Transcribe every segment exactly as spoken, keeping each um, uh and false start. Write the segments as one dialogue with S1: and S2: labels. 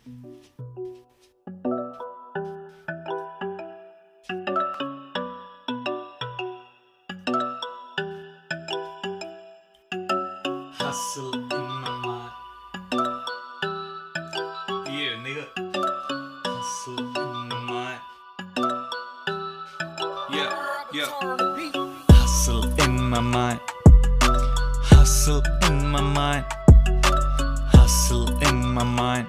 S1: Hustle in my mind. Yeah, nigga. Hustle in my mind. Yeah, yeah. Hustle in my mind. Hustle in my mind. Hustle in my mind.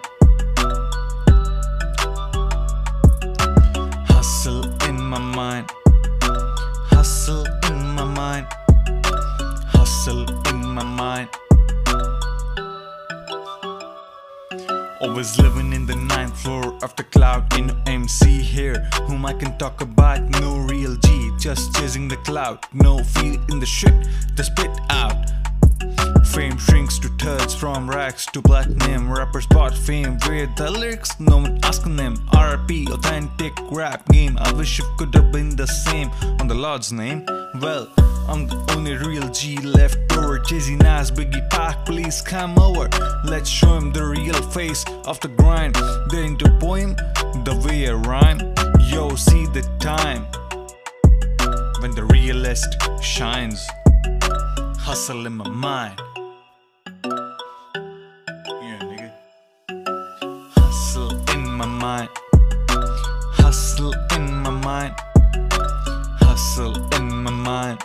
S1: Hustle in my mind. Hustle in my mind. Hustle in my mind. Always living in the ninth floor of the cloud. Ain't no M C here whom I can talk about. No real G, just chasing the cloud. No feel in the shit to spit out. Fame shrinks to thirds, from rags to platinum. Rappers bought fame with the lyrics, no one asking them. R I P, authentic rap game. I wish it could have been the same on the Lord's name. Well, I'm the only real G left over. Jay-Z, Nas, Biggie, Pac, please come over. Let's show him the real face of the grind. They're into poem, the way I rhyme. Yo, see the time when the realist shines. Hustle in my mind. Yeah, nigga. Hustle in my mind. Hustle in my mind. Hustle in my mind.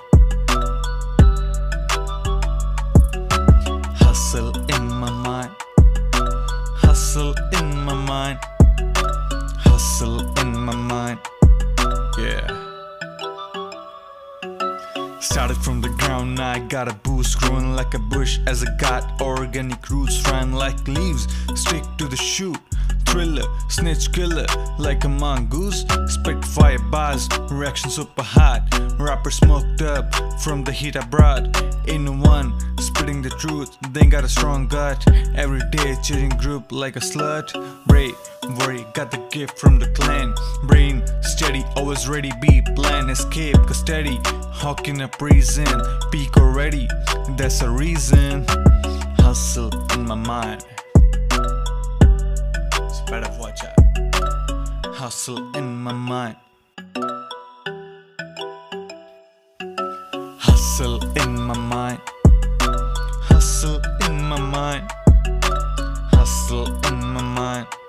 S1: Hustle in my mind. Hustle in my mind. Hustle in my mind. Yeah. Started from the ground, now I got a boost. Growing like a bush as I got organic roots. Ran like leaves, stick to the shoot. Thriller, snitch killer, like a mongoose. Spit fire bars, reaction super hot. Rapper smoked up from the heat I brought. Ain't no one spitting the truth, they got a strong gut. Every day cheating group like a slut. Brave, worry, got the gift from the clan. Brain steady, always ready, be plan. Escape, cause steady, hawk in a prison. Peak already, that's a reason. Hustle in my mind. Better watch out. Hustle in my mind. Hustle in my mind. Hustle in my mind. Hustle in my mind.